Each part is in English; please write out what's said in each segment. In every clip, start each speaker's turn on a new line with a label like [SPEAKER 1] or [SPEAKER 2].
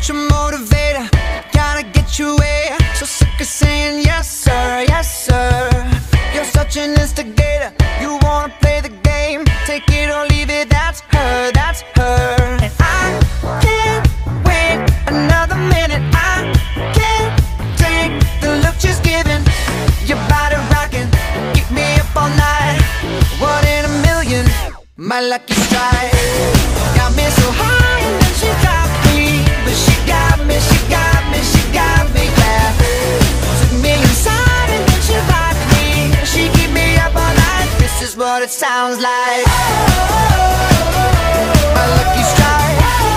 [SPEAKER 1] your motivator, gotta get your way. So sick of saying yes sir, yes sir. You're such an instigator, you wanna play the game. Take it or leave it, that's her, that's her. And I can't wait another minute. I can't take the look she's giving. Your body rocking, keep me up all night. One in a million, my lucky strike. Got me so high and then she dropped me. But she got me, she got me, she got me, yeah. Took me inside and then she rocked me. She keep me up all night, this is what it sounds like. My lucky strike.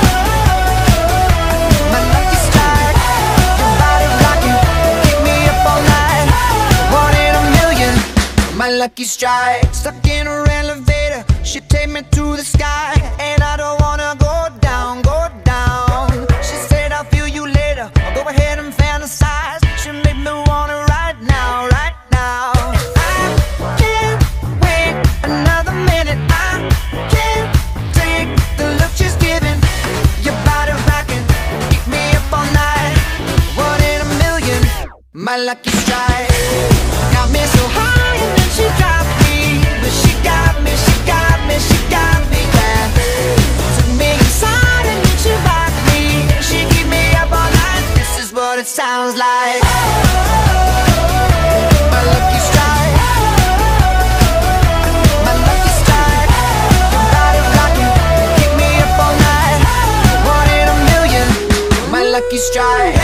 [SPEAKER 1] My lucky strike. Your body rocking, keep me up all night. One in a million, my lucky strike. Stuck in her elevator, she take me to the sky. And I don't wanna go down, go down. She said I'll feel you later, I'll go ahead and fantasize. She made me wanna right now, right now. I can't wait another minute. I can't take the look she's giving. Your body rocking, keep me up all night. One in a million, my lucky strike. Got me so high and then she dropped me. But she got me, she got me, she got me, yeah. Took me inside and then she rocked me. She keep me up all night, this is what it sounds like. My lucky strike. My lucky strike. Your body rocking, keep me up all night. One in a million, my lucky strike.